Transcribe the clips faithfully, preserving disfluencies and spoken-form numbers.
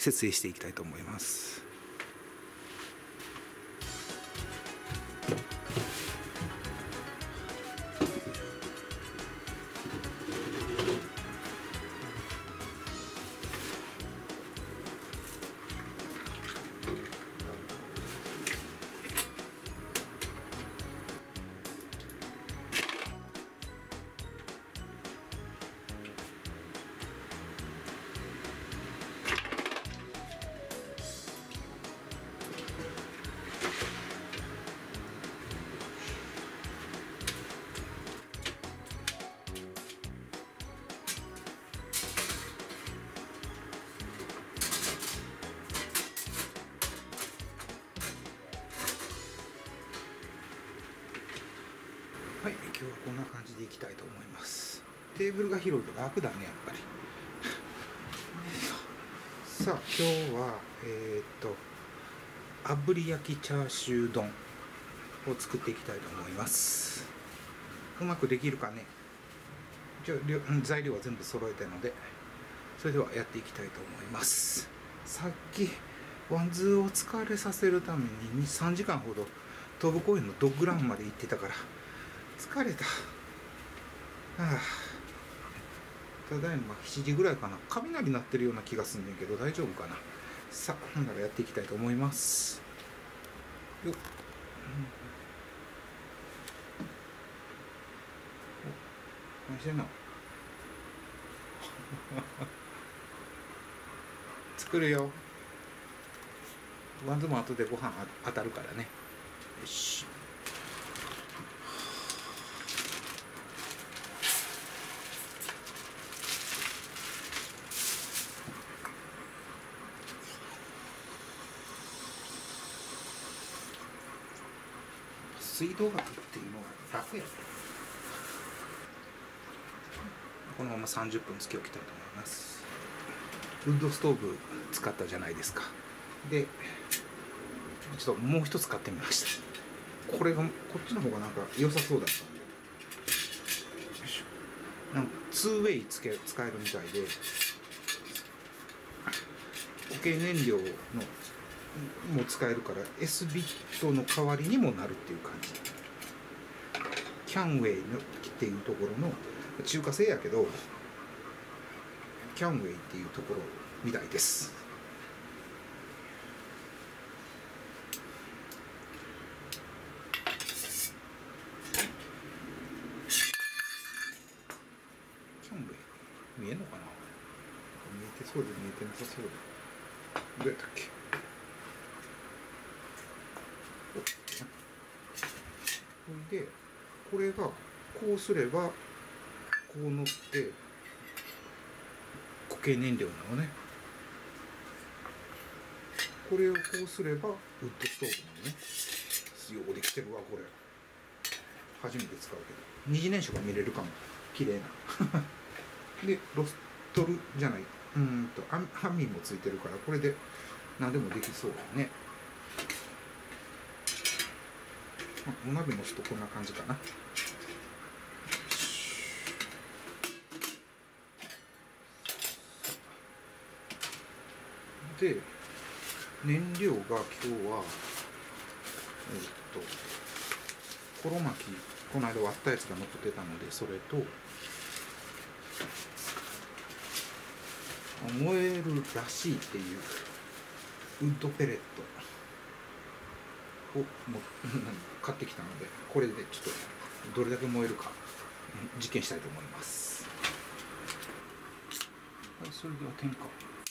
設営していきたいと思います。はい、今日はこんな感じでいきたいと思います。テーブルが広いと楽だね、やっぱり。さあ、今日は、えー、っと、炙り焼きチャーシュー丼を作っていきたいと思います。うまくできるかね。一応、材料は全部揃えたので、それではやっていきたいと思います。さっき、ワンズを疲れさせるためにに、さんじかんほど東武公園のドッグランまで行ってたから、疲れた。はあ、ただいましちじぐらいかな。雷鳴ってるような気がすんねんけど大丈夫かな。さあ、ほんならやっていきたいと思います。よっ、うん、お、何してんの作るよ。ワンズも後でご飯当たるからね。よし。水道学っていうのが楽や。このままさんじゅっぷんつけ置きたいと思います。ウッドストーブ使ったじゃないですか。でちょっともう一つ買ってみました。これがこっちの方がなんか良さそうだったんで、よいしょ。なんかツーウェイつけ使えるみたいで、固形燃料のも使えるから S ビットの代わりにもなるっていう感じ。キャンウェイのっていうところの中華製やけどキャンウェイっていうところみたいです。キャンウェイ見えんのかな。見えてそうで見えてなさそうで。どうやったっけ。ほんでこれがこうすればこう乗って固形燃料なのね。これをこうすればウッドストーブなのね。ようできてるわこれ。初めて使うけど二次燃焼が見れるかも。綺麗なでロストルじゃない、うんとハンミンもついてるから、これで何でもできそうだね。お鍋の人こんな感じかな。で燃料が今日はえっとコロ巻き、この間割ったやつが残ってたので、それと燃えるらしいっていうウッドペレットをも買ってきたので、これでちょっとどれだけ燃えるか実験したいと思います。はい、それでは点火。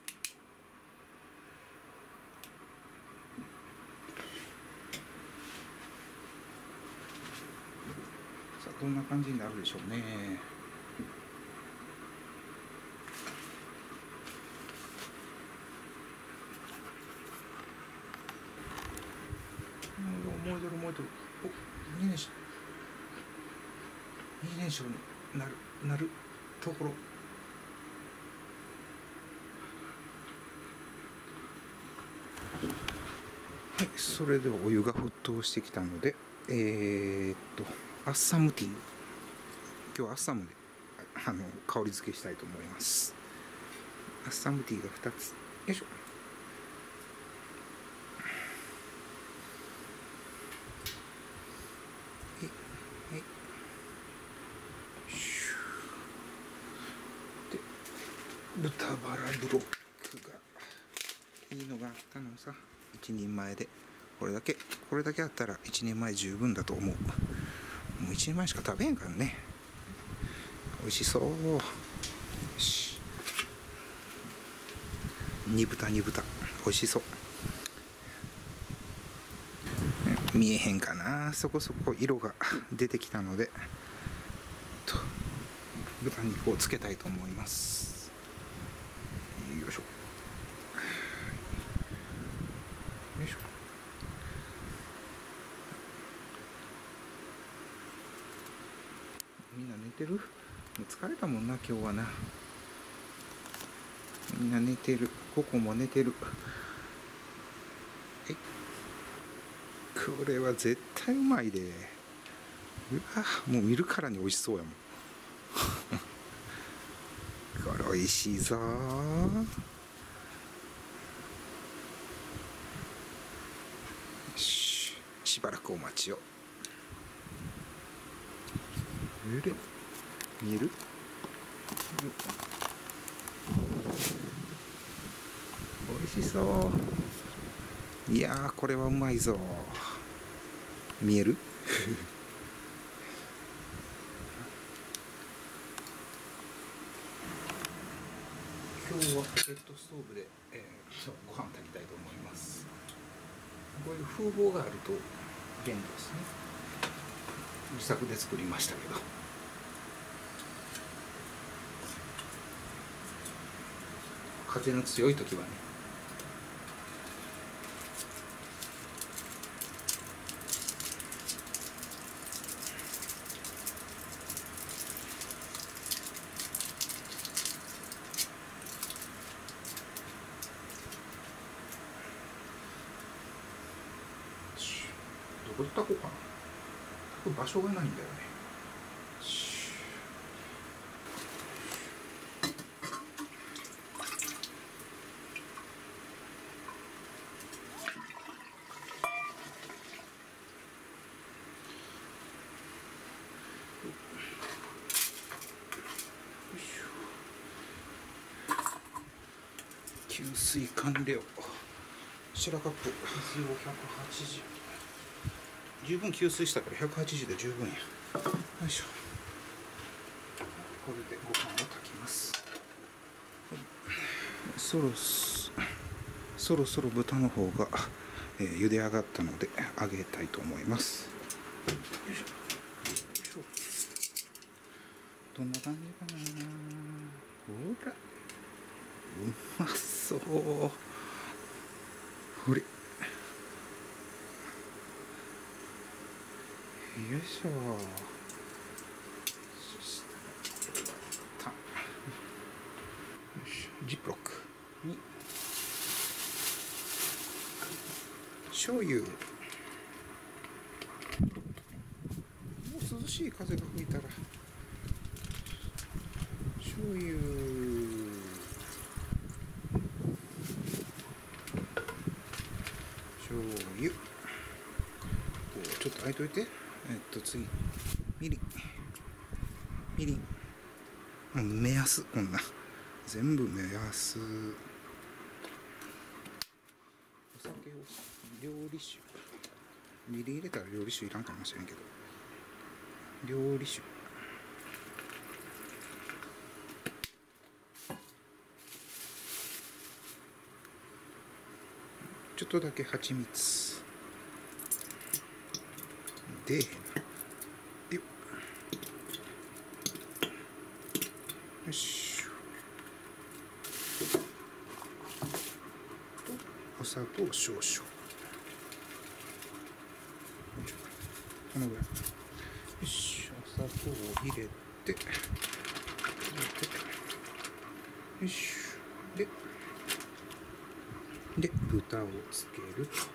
さあどんな感じになるでしょうね。燃えてる燃えてる。お、二燃焼二燃焼になるなるところ。はい、それではお湯が沸騰してきたので、えー、っとアッサムティー、今日はアッサムであの香り付けしたいと思います。アッサムティーがふたつ、よいしょ。 豚バラブロックがいいのがあったのさ。一人前でこれだけこれだけあったら一人前十分だと思う。もう一人前しか食べへんからね。美味しそう。よし、煮豚煮豚美味しそう。見えへんかな。そこそこ色が出てきたのでと豚肉をつけたいと思います。よいしょよいしょ。みんな寝てる？もう疲れたもんな今日はな。みんな寝てる。ココも寝てる。えこれは絶対うまいで。うわもう見るからに美味しそうやもんこれ美味しいぞー。ししばらくお待ちを。うれ見える？美味しそう。いやーこれはうまいぞ。見える？今日はポケットストーブで、えー、ご飯炊きたいと思います。こういう風防があると便利ですね。自作で作りましたけど。風の強い時はね。どこで炊こうかな。炊く場所がないんだよね。給水完了。白カップ水をひゃくはちじゅう。十分給水したからひゃくはちじゅうで十分や。よいしょ。これでご飯を炊きます。そろそろそろ豚の方が、えー、茹で上がったので揚げたいと思います。よいしょ。よいしょ。どんな感じかな。ほら。うまそう。ほれ。よいしょ。そしたらよいしょ。ジップロックに醤油。もう涼しい風が吹いたら醤油。醤油。ちょっと空いといて。えっと次みりんみりん。もう目安こんな全部目安。お酒を料理酒。みりん入れたら料理酒いらんかもしれんけど料理酒。ちょっとだけ蜂蜜でよよしお砂糖少々。このぐらい。よしお砂糖を入れて入れてよしでで豚をつけると。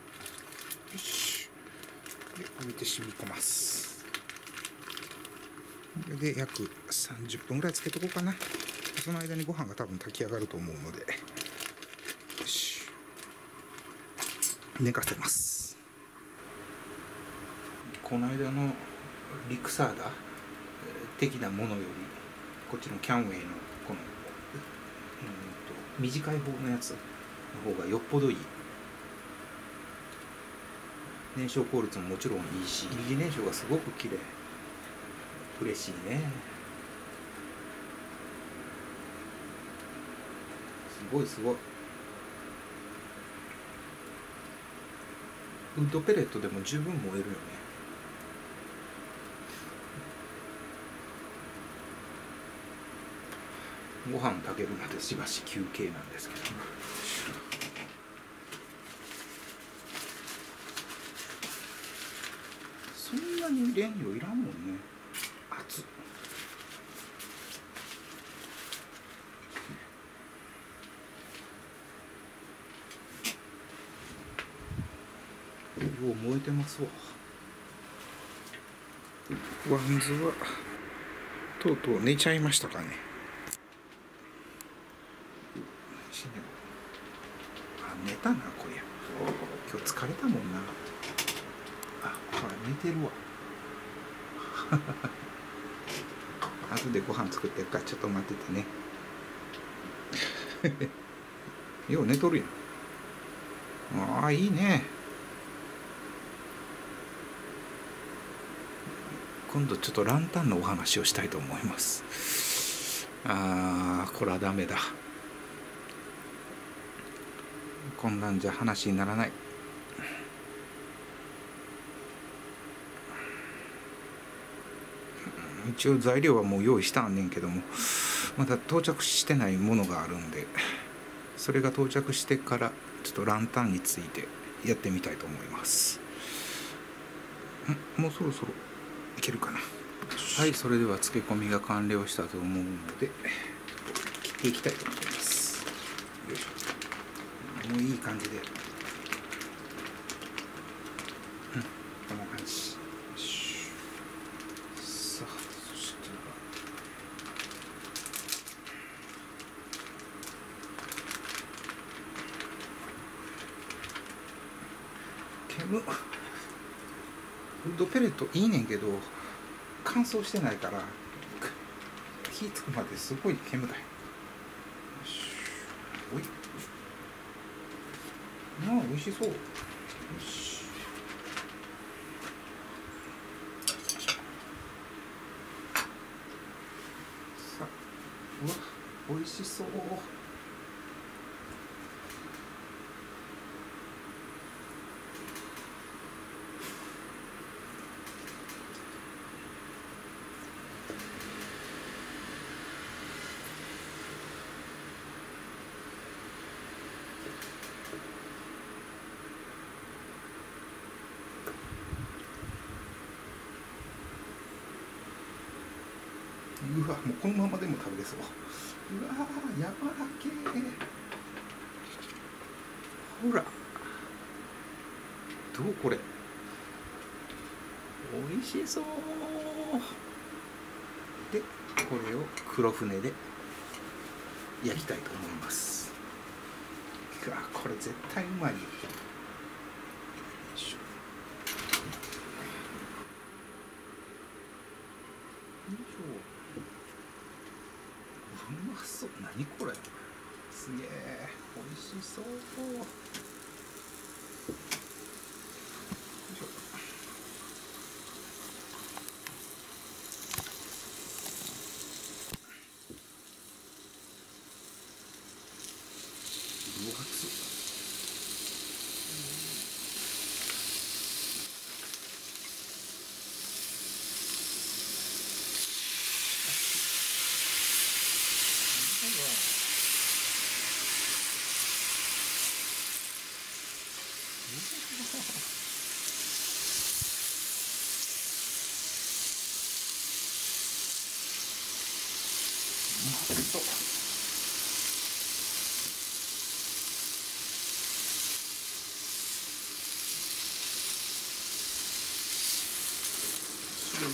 よしで置いて染み込ます。 これで約さんじゅっぷんぐらいつけとこうかな。その間にご飯が多分炊き上がると思うので、よし、寝かせます。この間のリクサーダ的なものよりこっちのキャンウェイのこの、うん、と短い方のやつの方がよっぽどいい。燃焼効率ももちろんいいし、二次燃焼がすごく綺麗。嬉しいね。すごいすごい。ウッドペレットでも十分燃えるよね。ご飯炊けるまでしばし休憩なんですけど、そんなに燃料いらんもんね。熱っ。よう燃えてますわ。ワンズはとうとう寝ちゃいましたかね。あ、寝たなこりゃ。今日疲れたもんな。あ、ほら寝てるわ。後でご飯作ってるからちょっと待っててね。よう寝とるやん。ああ、いいね。今度ちょっとランタンのお話をしたいと思います。ああ、これはダメだ。こんなんじゃ話にならない。一応材料はもう用意したんねんけども、まだ到着してないものがあるんで、それが到着してからちょっとランタンについてやってみたいと思います。ん、もうそろそろいけるかな。はい、それでは漬け込みが完了したと思うので切っていきたいと思います。よいしょ。もういい感じで、うん、こんな感じ。さあ、そしたら煙、ウッドペレットいいねんけど乾燥してないから火つくまですごい煙だよ。おい、ああ、美味しそう。よし、さあ、うわ、美味しそう。うわ、もうこのままでも食べれそう。うわー、やばらけー。ほら、どうこれ、美味しそう。で、これを黒船で焼きたいと思います。うわ、これ絶対うまいよ。よいしょ。うまそう。何これ、すげえ美味しそう。よいしょ。分厚っ。そう。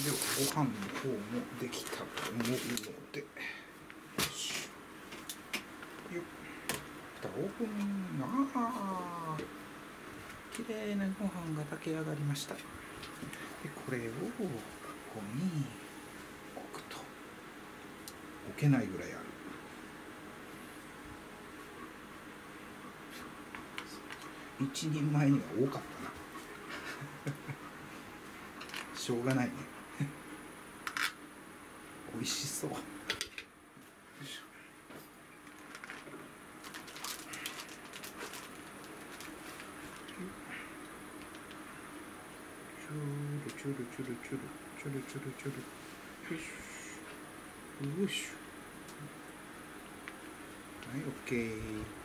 ご飯の方もできたと思うので、よしよっ、蓋オープン。あー、きれいなご飯が炊き上がりました。でこれをここに置くと、置けないぐらいある。一人前には多かったなしょうがないね美味しそう。よいしょ。チュルチュルチュルチュルチュルチュルチュルよいしょよいしょ。はい、オッケー。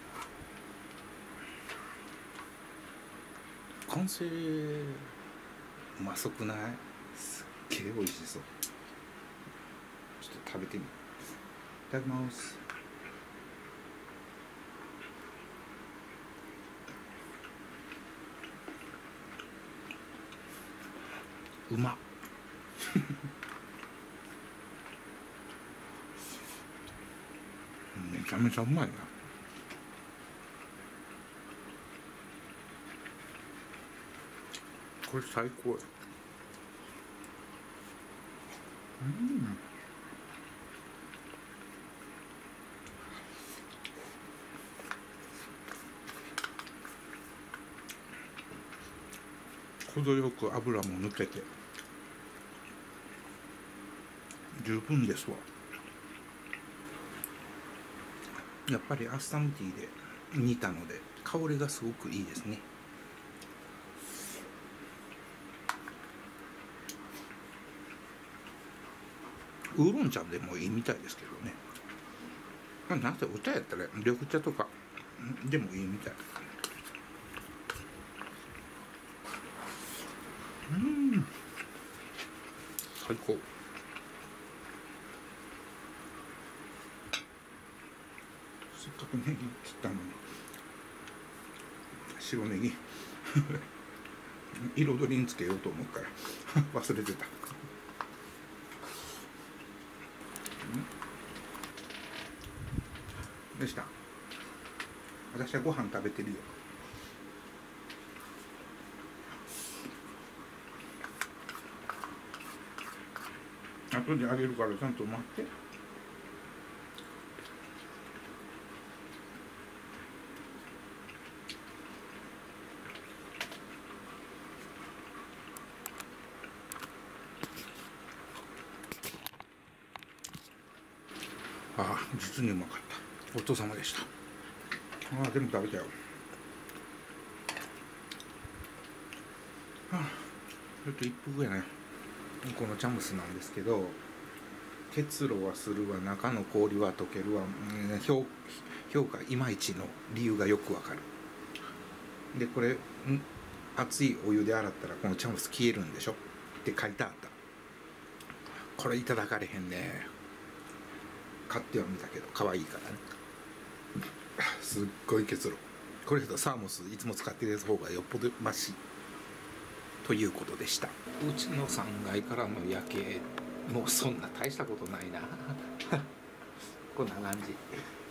完成。うまそくない？すっげえ美味しそう。ちょっと食べてみる。いただきます。うまっめちゃめちゃうまいな。これ最高や。うん。程よく油も抜けて十分ですわ。やっぱりアッサムティーで煮たので香りがすごくいいですね。ウーロン茶でもいいみたいですけどね。まあ、なぜお茶やったら緑茶とかでもいいみたい。うん、最高。せっかくネギ切ったのに白ネギ彩りにつけようと思うから忘れてた。どうした？私はご飯食べてるよ。後であげるからちゃんと待って。ああ、実にうまかった。ごちそうさまでした。ああ、全部食べたよ。はあ、ちょっと一服やね。このチャムスなんですけど、結露はするわ、中の氷は溶けるわ、うん、評, 評価いまいちの理由がよくわかる。でこれん熱いお湯で洗ったらこのチャムス消えるんでしょって書いてあった。これいただかれへんね。買ってはみたけど可愛いからね。すっごい結露。これだとサーモスいつも使ってる方がよっぽどマシということでした。うちのさんがいからの夜景もうそんな大したことないなこんな感じ。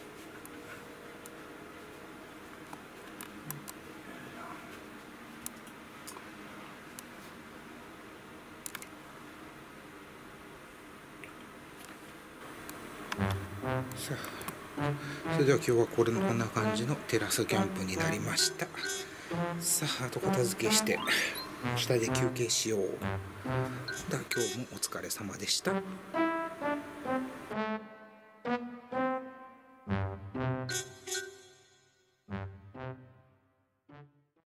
さあ、それでは今日はこれのこんな感じのテラスキャンプになりました。さあ、後片付けして下で休憩しよう。だ今日もお疲れ様でした。